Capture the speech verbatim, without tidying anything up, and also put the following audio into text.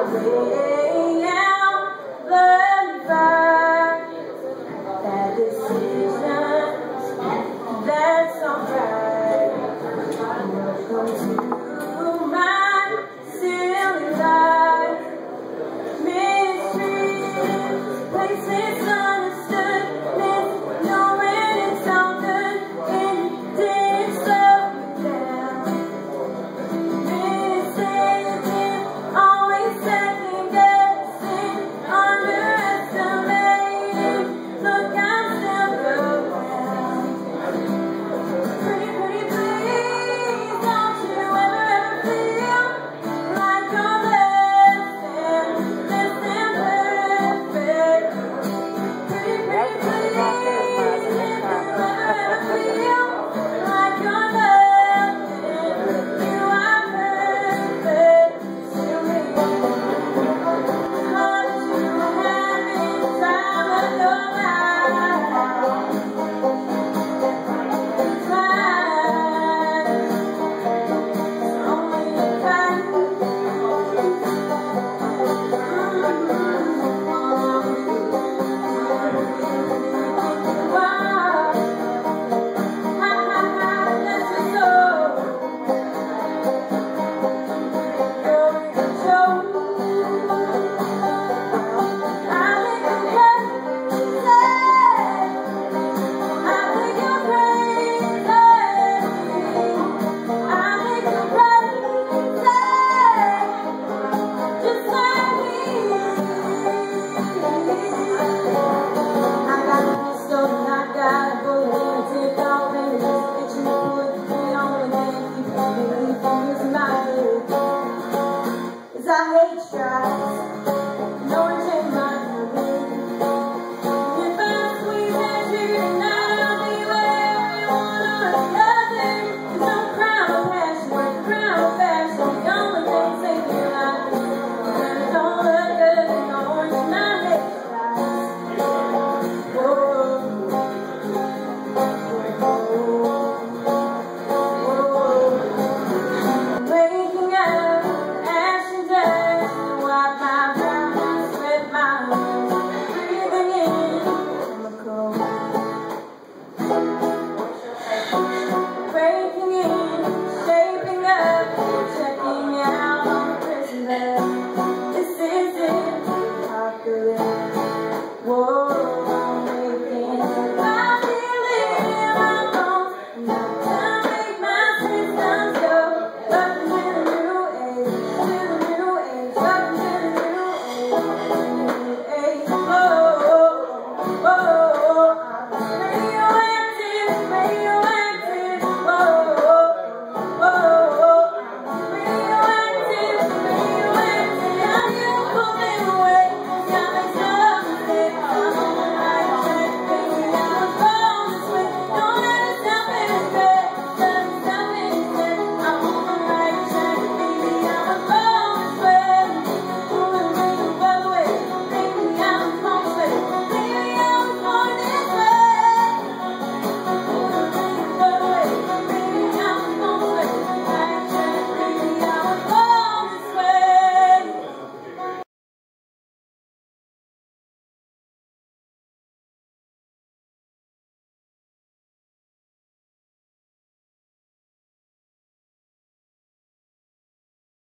way out the fire. That decision, that's alright. Welcome to my silly life. Mystery, places understood, miss knowing it's all good, and it didn't slow you down. Missing, always second guessing, underestimating. Look, I'm still around. Pretty, pretty please, don't you ever, ever feel like you're less than, less than perfect. Pretty, pretty please, if you ever, ever feel like you're less than, you are perfect to me. 'Cause you having time of your life. I hate strife.